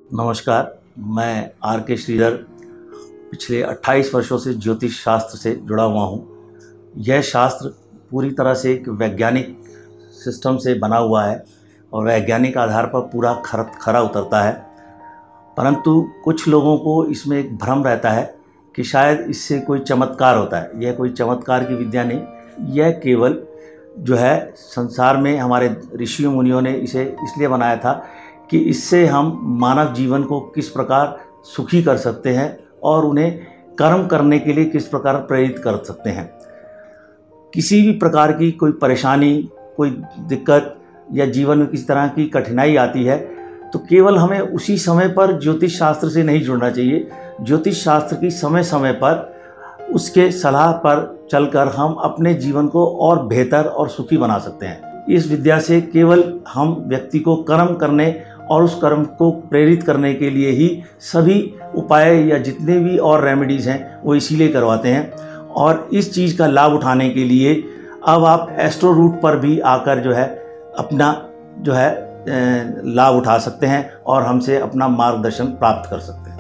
नमस्कार, मैं आर के श्रीधर पिछले 28 वर्षों से ज्योतिष शास्त्र से जुड़ा हुआ हूँ। यह शास्त्र पूरी तरह से एक वैज्ञानिक सिस्टम से बना हुआ है और वैज्ञानिक आधार पर पूरा खरा उतरता है। परंतु कुछ लोगों को इसमें एक भ्रम रहता है कि शायद इससे कोई चमत्कार होता है। यह कोई चमत्कार की विद्या नहीं, यह केवल जो है संसार में हमारे ऋषियों मुनियों ने इसे इसलिए बनाया था कि इससे हम मानव जीवन को किस प्रकार सुखी कर सकते हैं और उन्हें कर्म करने के लिए किस प्रकार प्रेरित कर सकते हैं। किसी भी प्रकार की कोई परेशानी, कोई दिक्कत या जीवन में किसी तरह की कठिनाई आती है तो केवल हमें उसी समय पर ज्योतिष शास्त्र से नहीं जुड़ना चाहिए। ज्योतिष शास्त्र की समय समय पर उसके सलाह पर चलकर हम अपने जीवन को और बेहतर और सुखी बना सकते हैं। इस विद्या से केवल हम व्यक्ति को कर्म करने और उस कर्म को प्रेरित करने के लिए ही सभी उपाय या जितने भी और रेमेडीज़ हैं वो इसीलिए करवाते हैं। और इस चीज़ का लाभ उठाने के लिए अब आप एस्ट्रोरूट पर भी आकर जो है अपना जो है लाभ उठा सकते हैं और हमसे अपना मार्गदर्शन प्राप्त कर सकते हैं।